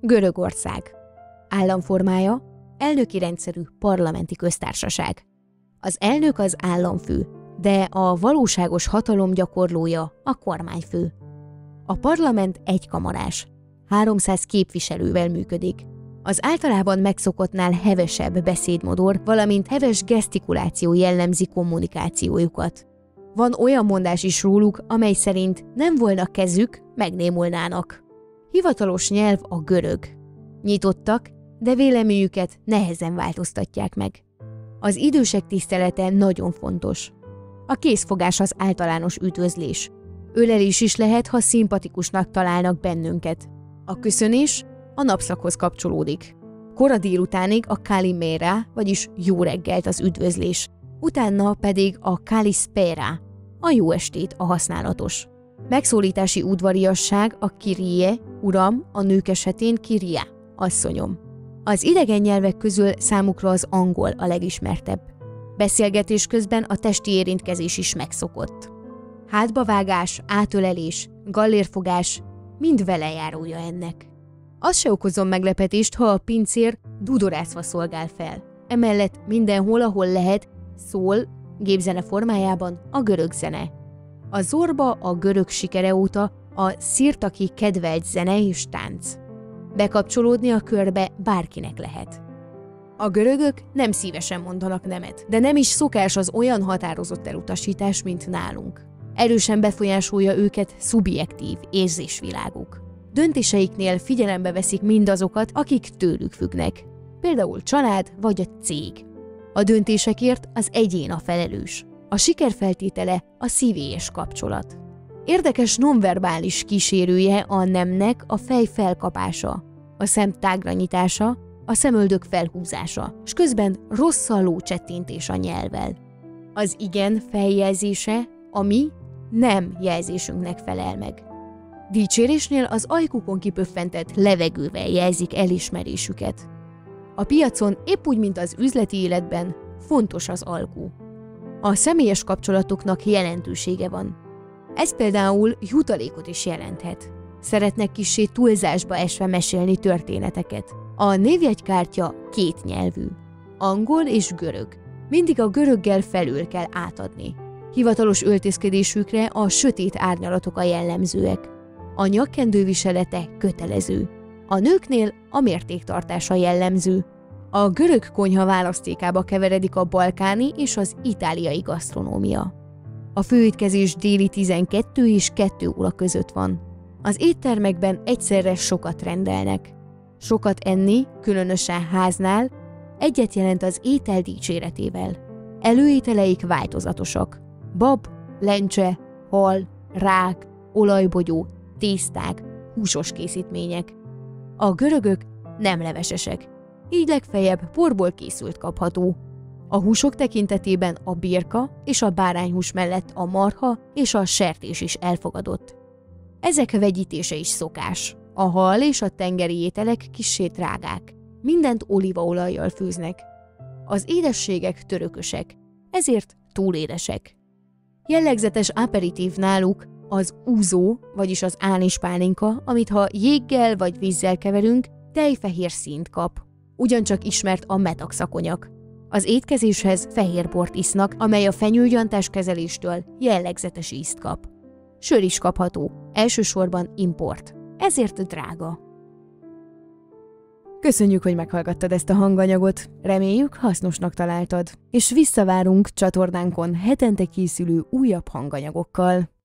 Görögország. Államformája elnöki rendszerű parlamenti köztársaság. Az elnök az államfő, de a valóságos hatalom gyakorlója a kormányfő. A parlament egykamarás, 300 képviselővel működik. Az általában megszokottnál hevesebb beszédmodor, valamint heves gesztikuláció jellemzi kommunikációjukat. Van olyan mondás is róluk, amely szerint nem volna kezük, megnémulnának. Hivatalos nyelv a görög. Nyitottak, de véleményüket nehezen változtatják meg. Az idősek tisztelete nagyon fontos. A kézfogás az általános üdvözlés. Ölelés is lehet, ha szimpatikusnak találnak bennünket. A köszönés a napszakhoz kapcsolódik. Kora délutánig a kalimera, vagyis jó reggelt az üdvözlés, utána pedig a kalispera, a jó estét a használatos. Megszólítási udvariasság a kirie, uram, a nők esetén kiria, asszonyom. Az idegen nyelvek közül számukra az angol a legismertebb. Beszélgetés közben a testi érintkezés is megszokott. Hátbavágás, átölelés, gallérfogás mind velejárója ennek. Az se okozom meglepetést, ha a pincér dudorászva szolgál fel. Emellett mindenhol, ahol lehet, szól, gépzene formájában a görög zene. A zorba a görög sikere óta a szirtaki kedvelt zene és tánc. Bekapcsolódni a körbe bárkinek lehet. A görögök nem szívesen mondanak nemet, de nem is szokás az olyan határozott elutasítás, mint nálunk. Erősen befolyásolja őket szubjektív érzésviláguk. Döntéseiknél figyelembe veszik mindazokat, akik tőlük függnek, például család vagy a cég. A döntésekért az egyén a felelős. A siker feltétele a szívélyes kapcsolat. Érdekes nonverbális kísérője a nemnek a fej felkapása, a szem tágra nyitása, a szemöldök felhúzása, s közben rosszalló csettintés a nyelvvel. Az igen feljelzése a mi nem jelzésünknek felel meg. Dicsérésnél az ajkukon kipöffentett levegővel jelzik elismerésüket. A piacon épp úgy, mint az üzleti életben fontos az alkú. A személyes kapcsolatoknak jelentősége van. Ez például jutalékot is jelenthet. Szeretnek kissé túlzásba esve mesélni történeteket. A névjegykártya kétnyelvű. Angol és görög. Mindig a göröggel felül kell átadni. Hivatalos öltözködésükre a sötét árnyalatok a jellemzőek. A nyakkendő viselete kötelező. A nőknél a mértéktartása jellemző. A görög konyha választékába keveredik a balkáni és az itáliai gasztronómia. A főétkezés déli 12 és 2 óra között van. Az éttermekben egyszerre sokat rendelnek. Sokat enni, különösen háznál, egyet jelent az étel dicséretével. Előételeik változatosak. Bab, lencse, hal, rák, olajbogyó, tészták, húsos készítmények. A görögök nem levesesek, így legfeljebb porból készült kapható. A húsok tekintetében a birka és a bárányhús mellett a marha és a sertés is elfogadott. Ezek vegyítése is szokás. A hal és a tengeri ételek kissé drágák. Mindent olívaolajjal főznek. Az édességek törökösek, ezért túlédesek. Jellegzetes aperitív náluk az úzó, vagyis az ánispálinka, amit ha jéggel vagy vízzel keverünk, tejfehér színt kap. Ugyancsak ismert a metaxakonyak. Az étkezéshez fehérbort isznak, amely a fenyőgyantás kezeléstől jellegzetes ízt kap. Sör is kapható, elsősorban import, ezért drága. Köszönjük, hogy meghallgattad ezt a hanganyagot, reméljük hasznosnak találtad, és visszavárunk csatornánkon hetente készülő újabb hanganyagokkal.